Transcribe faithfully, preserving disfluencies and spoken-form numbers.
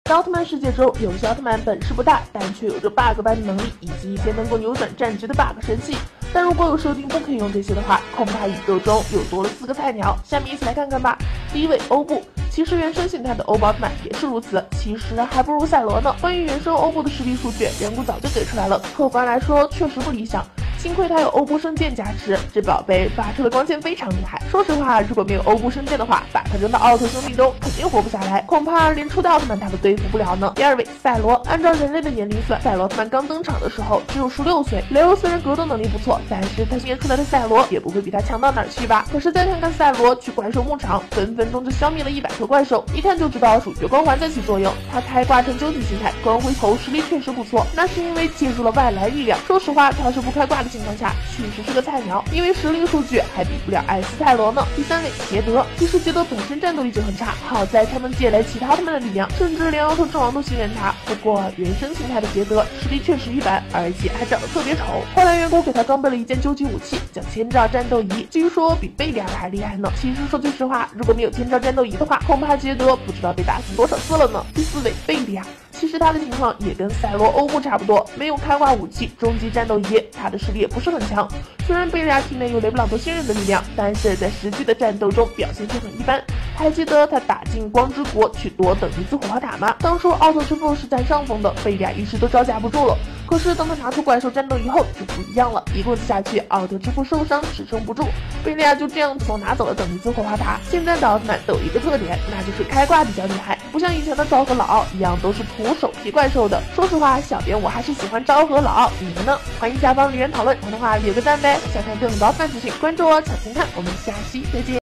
在奥特曼世界中，有些奥特曼本事不大，但却有着 bug 般的能力，以及一些能够扭转战局的 bug 神器。但如果有设定不可以用这些的话，恐怕宇宙中又多了四个菜鸟。下面一起来看看吧。第一位，欧布。其实原生形态的欧布奥特曼也是如此，其实还不如赛罗呢。关于原生欧布的实力数据，人物早就给出来了，客观来说确实不理想。幸亏他有欧布圣剑加持，这宝贝发出的光线非常厉害。说实话，如果没有欧布圣剑的话，把他扔到奥特兄弟中肯定活不下来，恐怕连初代奥特曼他都对付不了呢。第二位，赛罗。按照人类的年龄算，赛罗奥特曼刚登场的时候只有十六岁。雷欧虽然格斗能力不错，但是他训练出来的赛罗也不会比他强到哪儿去吧？可是再看看赛罗去怪兽牧场，分分钟就消灭了一百头怪兽，一看就知道主角光环在起作用。他开挂成究极形态，光辉头实力确实不错，那是因为借助了外来力量。说实话，他要是不开挂的情况下，确实是个菜鸟，因为实力数据还比不了艾斯泰罗呢。第三位，捷德。其实捷德本身战斗力就很差，好在他能借来其他奥特曼的力量，甚至连奥特之王都信任他。不过原生形态的捷德实力确实一般，而且还长得特别丑。后来远古给他装备了一件究极武器，叫千兆战斗仪，据说比贝利亚还厉害呢。其实说句实话，如果没有千兆战斗仪的话，恐怕捷德不知道被打死多少次了呢。第四位，贝利亚。其实他的情况也跟赛罗、欧布差不多，没有开挂武器、终极战斗仪，他的实力也不是很强。虽然贝利亚体内有雷布朗多星人的力量，但是在实际的战斗中表现却很一般。还记得他打进光之国去夺等离子火花塔吗？当初奥特之父是占上风的，贝利亚一时都招架不住了。可是当他拿出怪兽战斗以后就不一样了，一棍子下去，奥特之父受伤支撑不住，贝利亚就这样从拿走了等离子火花塔。现在的奥特曼都有一个特点，那就是开挂比较厉害，不像以前的昭和老奥一样都是徒手劈怪兽的。说实话，小编我还是喜欢昭和老奥，你们呢？欢迎下方留言讨论，喜欢的话留个赞呗。想看更多奥特曼资讯，关注我抢先看，我们下期再见。